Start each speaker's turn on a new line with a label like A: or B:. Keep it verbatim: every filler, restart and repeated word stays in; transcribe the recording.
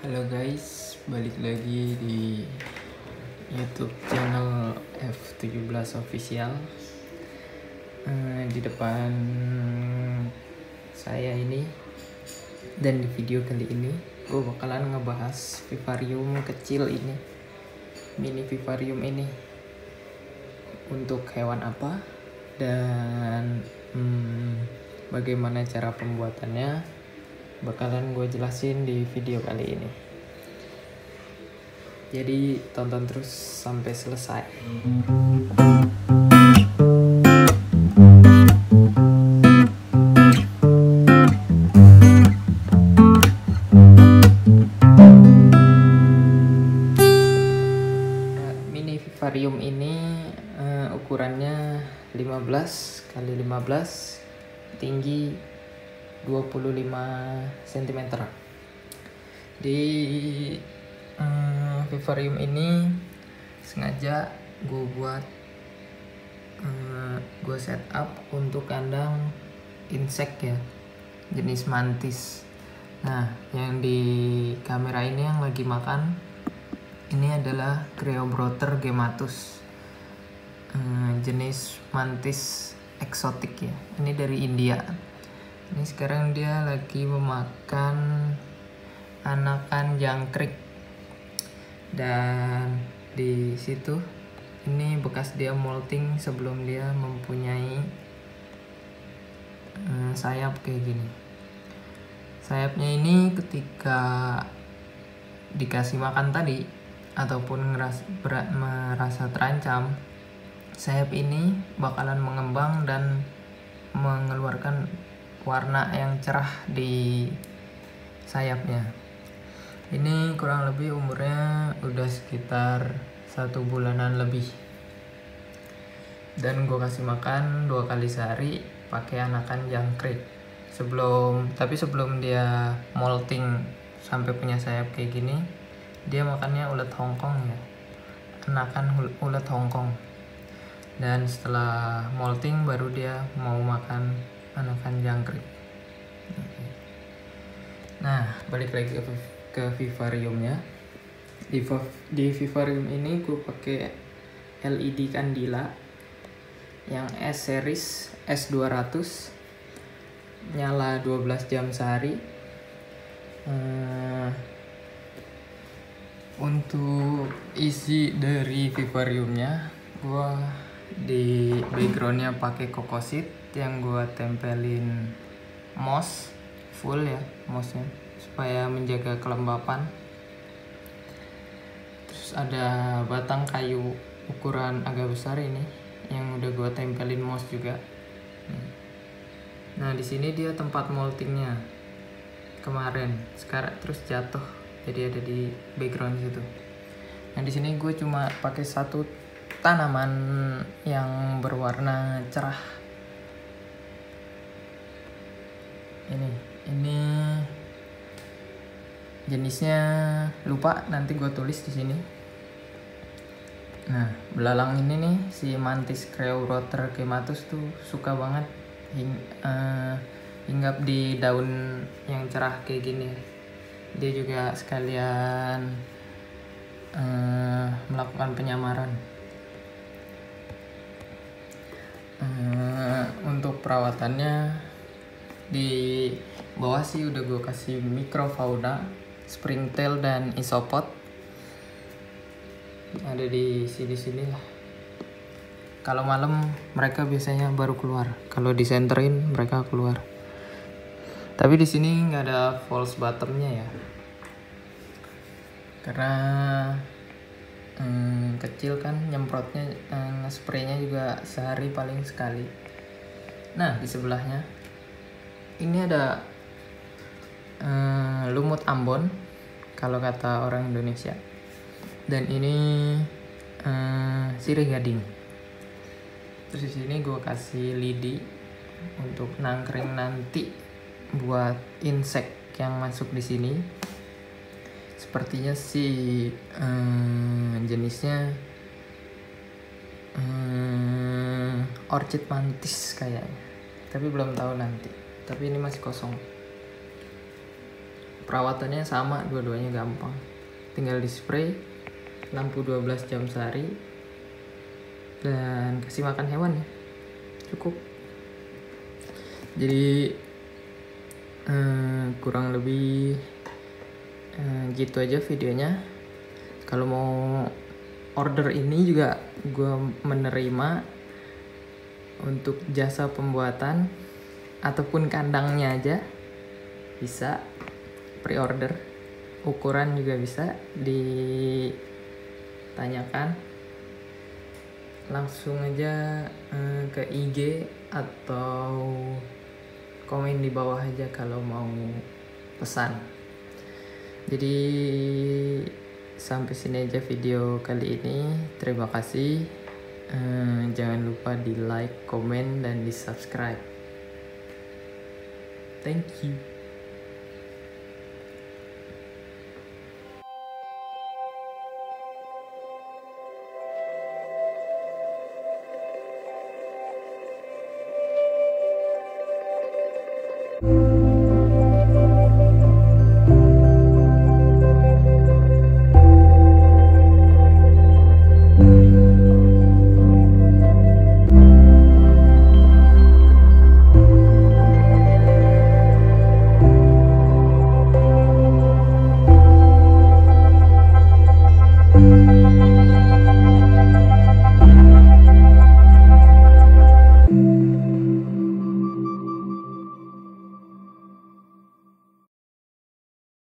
A: Halo guys, balik lagi di YouTube channel F tujuh belas Official. Eh, di depan saya ini dan di video kali ini gue bakalan ngebahas vivarium kecil ini, mini vivarium ini untuk hewan apa dan hmm, bagaimana cara pembuatannya bakalan gue jelasin di video kali ini. Jadi tonton terus sampai selesai. Mini vivarium ini uh, ukurannya lima belas kali lima belas, tinggi dua puluh lima sentimeter. Di um, vivarium ini sengaja gue buat um, gue set up untuk kandang insek ya, jenis mantis. Nah, yang di kamera ini yang lagi makan ini adalah Creobroter gematus, um, jenis mantis eksotik ya. Ini dari India. Ini sekarang dia lagi memakan anakan jangkrik, dan di situ ini bekas dia molting sebelum dia mempunyai uh, sayap kayak gini. Sayapnya ini ketika dikasih makan tadi ataupun ngeras, berat, merasa terancam, sayap ini bakalan mengembang dan mengeluarkan warna yang cerah di sayapnya. Ini kurang lebih umurnya udah sekitar satu bulanan lebih, dan gue kasih makan dua kali sehari pakai anakan jangkrik. Sebelum tapi sebelum dia molting sampai punya sayap kayak gini, dia makannya ulet Hongkong ya, anakan ulet Hongkong. Dan setelah molting baru dia mau makan anakan jangkrik. Nah, balik lagi ke, ke vivariumnya. Di, di vivarium ini gue pakai L E D Candila yang S series S dua ratus, nyala dua belas jam sehari. Hmm, untuk isi dari vivariumnya, gue di backgroundnya pakai kokosit yang gue tempelin moss full ya, mossnya supaya menjaga kelembapan. Terus ada batang kayu ukuran agak besar ini yang udah gue tempelin moss juga. Nah, di sini dia tempat moltingnya kemarin, sekarang terus jatuh jadi ada di background situ. Nah, di sini gue cuma pakai satu tanaman yang berwarna cerah. Ini, ini jenisnya lupa, nanti gue tulis di sini. Nah, belalang ini nih, si mantis Creobroter gematus tuh suka banget hing, uh, hinggap di daun yang cerah kayak gini. Dia juga sekalian uh, melakukan penyamaran. Uh, untuk perawatannya, di bawah sih udah gue kasih microfauna, springtail dan isopod. Ada di sini-sini lah. Kalau malam mereka biasanya baru keluar. Kalau disenterin mereka keluar. Tapi di sini nggak ada false bottomnya ya, karena hmm, kecil kan, nyemprotnya, hmm, spraynya juga sehari paling sekali. Nah, di sebelahnya ini ada hmm, lumut Ambon kalau kata orang Indonesia, dan ini hmm, sirih gading. Terus di sini gue kasih lidi untuk nangkring nanti buat insek yang masuk di sini. Sepertinya sih hmm, jenisnya hmm, orchid mantis kayaknya, tapi belum tahu nanti. Tapi ini masih kosong. perawatannya sama, dua-duanya gampang, tinggal di spray, lampu dua belas jam sehari, dan kasih makan hewan ya, cukup. Jadi eh, kurang lebih eh, gitu aja videonya. Kalau mau order ini juga gue menerima untuk jasa pembuatan ataupun kandangnya aja bisa pre-order, ukuran juga bisa ditanyakan langsung aja eh, ke I G atau komen di bawah aja kalau mau pesan. Jadi sampai sini aja video kali ini. Terima kasih. Eh, jangan lupa di like, komen, dan di subscribe. Thank you.